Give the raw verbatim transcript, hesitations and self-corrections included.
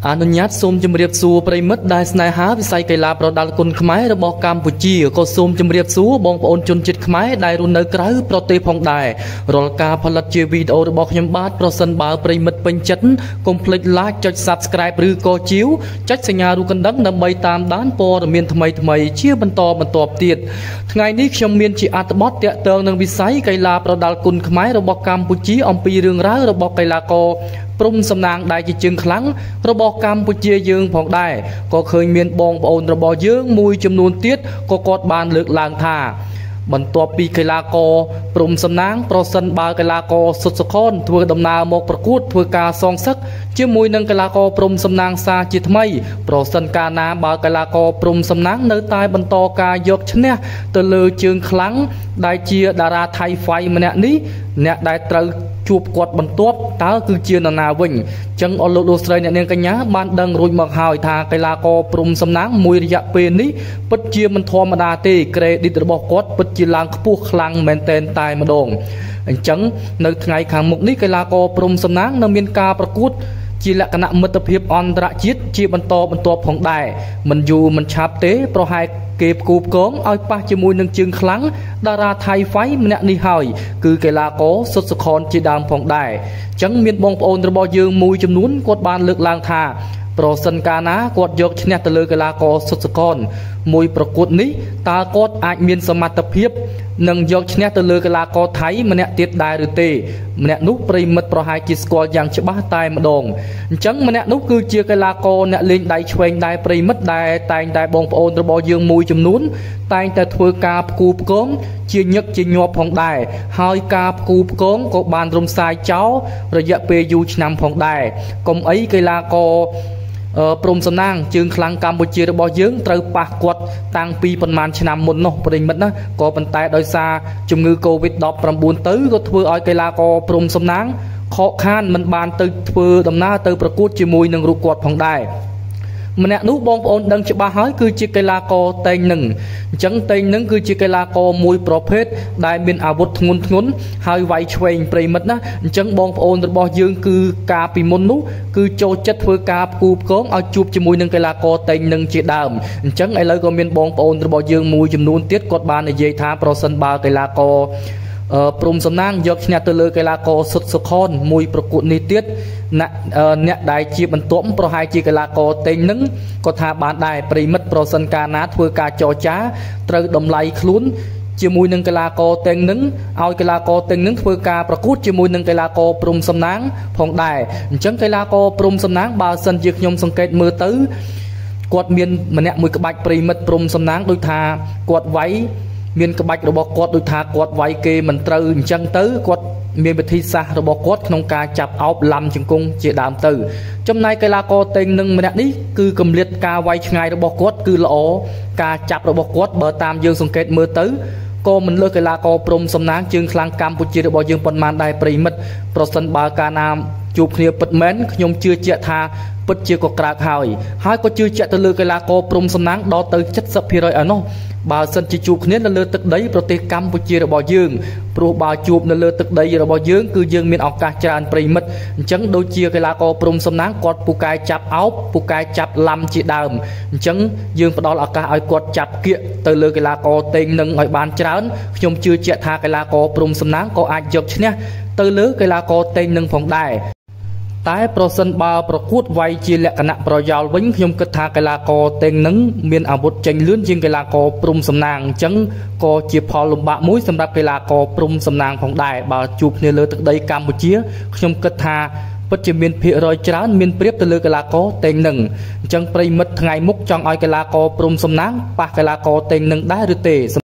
អនុញ្ញាតសូមជម្រាបសួរប្រិមិត្តដែលស្នេហាវិស័យកីឡាប្រដាល់គុណខ្មែររបស់កម្ពុជាក៏សូមជម្រាបសួរបងប្អូនជនជាតិខ្មែរដែលរស់នៅក្រៅប្រទេសផងដែររាល់ការផលិតជាវីដេអូរបស់ខ្ញុំបាទប្រសិនបើប្រិមិត្តពេញចិត្តកុំភ្លេច like ចុច Subscribe ឬក៏ជាវចុចសញ្ញារូបកណ្ដឹងដើម្បីតាមដានព័ត៌មានថ្មីៗជាបន្តបន្ទាប់ទៀតថ្ងៃនេះខ្ញុំមានជាអត្ថបទទាក់ទងនឹងវិស័យកីឡាប្រដាល់គុណខ្មែររបស់កម្ពុជាអំពីរឿងរ៉ាវរបស់កីឡាករព្រំសំណាងដែលជាជើងខ្លាំងរបស់កម្ពុជាយើងផងដែរក៏ឃើញមានបងប្អូនរបស់យើងមួយចំនួនទៀតក៏គាត់បានលើកឡើងថាបន្ទាប់ពីកីឡាករព្រំសំណាងប្រសិនបើកីឡាករសុទ្ធសខនធ្វើដំណើរមកប្រកួតធ្វើការសងសឹកជាមួយនឹងកីឡាករព្រំសំណាងសាជាថ្មីប្រសិនកាលណាបើកីឡាករព្រំសំណាងនៅតែបន្តការយកឈ្នះទៅលើជើងខ្លាំងដែលជាតារាថៃហ្វៃម្នាក់នេះអ្នកដែលត្រូវជួបគាត់បន្ទាប់តើគឺជានរណាវិញអញ្ចឹងអស់លោកលោកស្រីអ្នកនាងកញ្ញាបានដឹងរួចមកហើយថាកីឡាករព្រំសំណាងមួយរយៈពេលនេះពិតជាមិនធម្មតាទេក្រេឌីតរបស់គាត់ពិតជាឡើងខ្ពស់ខ្លាំងមែនទែនតែម្ដងអញ្ចឹងនៅថ្ងៃខាងមុខនេះកីឡាករព្រំសំណាងនៅមានការប្រកួតជាលក្ខណៈមិត្តភាពអន្តរជាតិជាបន្តបន្ទាប់ផងដែរមិនយូរមិនឆាប់ទេប្រហែលគេផ្គូផ្គងឲ្យប៉ះជាមួយនឹងជើងខ្លាំងតារាថៃហ្វៃម្នាក់នេះហើយគឺកីឡាករសុទ្ធសខនជាដើមផងដែរអញ្ចឹងមានបងប្អូនរបស់យើងមួយចំនួនគាត់បានលើកឡើងថាប្រសិនកាលណាគាត់យកឈ្នះទៅលើកីឡាករសុទ្ធសខនមួយប្រកួតនេះតើគាត់អាចមានសមត្ថភាពនឹងយកឈ្នះទៅលើកីឡាករថៃម្នាក់ទៀតដែរឬទេម្នាក់នោះប្រិមិត្តប្រហែលជាស្គាល់យ៉ាងច្បាស់តែម្ដងអញ្ចឹងម្នាក់នោះគឺជាកីឡាករអ្នកលេងដៃឆ្វេងដែរប្រិមិត្តដែលតែងតែបងប្អូនរបស់យើងមួយចំនួនតែងតែធ្វើការផ្គូផ្គងជាញឹកជាញាប់ផងដែរហើយការផ្គូផ្គងក៏បានរំសាយចោលរយៈពេលយូរឆ្នាំផងដែរកុំអីកីឡាករព្រំសំណាងជើងខ្លាំងកម្ពុជារបស់យើងត្រូវប៉ះគាត់តាំងពីប្រហែលឆ្នាំមុននោះប្រិមិត្តណាក៏ប៉ុន្តែដោយសារជំងឺ កូវីដ ដប់ប្រាំបួន ទៅក៏ធ្វើឲ្យកីឡាករព្រំសំណាងខកខានមិនបានទៅធ្វើដំណើរទៅប្រកួតជាមួយនឹងរូបគាត់ផងដែរម្នាក់នោះបងប្អូនដឹងច្បាស់ហើយគឺជាកីឡាករតេងនឹងអញ្ចឹងតេងនឹងគឺជាកីឡាករមួយប្រភេទដែលមានអាវុធធ្ងន់ធ្ងរហើយវាយឆ្វេងប្រិមិត្តណាអញ្ចឹងបងប្អូនរបស់យើងគឺការពីមុននោះគឺចូលចិត្តធ្វើការផ្គូផ្គងឲ្យជួបជាមួយនឹងកីឡាករតេងនឹងជាដើមអញ្ចឹងឥឡូវក៏មានបងប្អូនរបស់យើងមួយចំនួនទៀតគាត់បាននិយាយថាប្រសិនបើកីឡាករព្រំសំណាងយកឈ្នះទៅលើកីឡាករសុទ្ធសខនមួយប្រកួតនេះទៀតអ្នកអ្នកដែលជាបន្ទាប់ប្រហែលជាកីឡាករតេងនឹងក៏ថាបានដែរប្រិមិត្តប្រសិនកាលណាធ្វើការចរចាត្រូវតម្លៃខ្លួនជាមួយនឹងកីឡាករតេងនឹងឲ្យកីឡាករតេងនឹងធ្វើការប្រកួតជាមួយនឹងកីឡាករព្រំសំណាងផងដែរអញ្ចឹងកីឡាករព្រំសំណាងបើសិនជាខ្ញុំសង្កេតមើលទៅគាត់មានម្នាក់មួយក្បាច់ប្រិមិត្តព្រំសំណាងដូចថាគាត់វាយមានក្បាច់របស់គាត់ដូចថាគាត់វាយគេមិនត្រូវអញ្ចឹងទៅគាត់មានវិធីសាស្ត្ររបស់គាត់ក្នុងការចាប់អោបឡំជង្គង់ជាដើមទៅចំណែកកីឡាករតេងនឹងម្នាក់នេះគឺកម្រិតការវាយឆ្ងាយរបស់គាត់គឺល្អការចាប់របស់គាត់បើតាមយើងសង្កេតមើលទៅក៏មិនលើសកីឡាករព្រំសំណាងជើងខ្លាំងកម្ពុជារបស់យើងប៉ុន្មានដែរប្រិមិត្តប្រសិនបើកាលណាជួបគ្នាពិតមែនខ្ញុំជឿជាក់ថាពិតជាក៏ក្រើកហើយហើយក៏ជឿជាក់ទៅលើកីឡាករព្រំសំណាងដល់ទៅ七十ភាគរយឲ្យនោះបើសិនជាជួបគ្នានៅលើទឹកដីប្រទេសកម្ពុជារបស់យើងព្រោះបើជួបនៅលើទឹកដីរបស់យើងគឺយើងមានឱកាសច្រើនប្រិមិត្តអញ្ចឹងដូចជាកីឡាករព្រំសំណាងគាត់ពូកែចាប់អោបពូកែចាប់ឡំជាដើមអញ្ចឹងយើងផ្ដល់ឱកាសឲ្យគាត់ចាប់គៀកទៅលើកីឡាករតេងនឹងឲ្យបានច្រើនខ្ញុំជឿជាក់ថាកីឡាករព្រំសំណាងក៏អាចយកឈ្នះទៅលើកីឡាករតេងនឹងផងដែរតែប្រសិនបើប្រកួតវាយជាលក្ខណៈប្រយោលវិញខ្ញុំគិតថាកីឡាករតេងនឹងមានអាវុធចេញលឿនជាងកីឡាករព្រំសំណាងអញ្ចឹងក៏ជាផលលំបាកមួយសម្រាប់កីឡាករព្រំសំណាងផងដែរបើជួបគ្នាលើទឹកដីកម្ពុជាខ្ញុំគិតថាពិតជាមានភាគរយច្រើនមានប្រៀបទៅលើកីឡាករតេងនឹងអញ្ចឹងប្រិមិត្តថ្ងៃមុខចង់ឲ្យកីឡាករព្រំសំណាងប៉ះកីឡាករតេងនឹងដែរឬទេ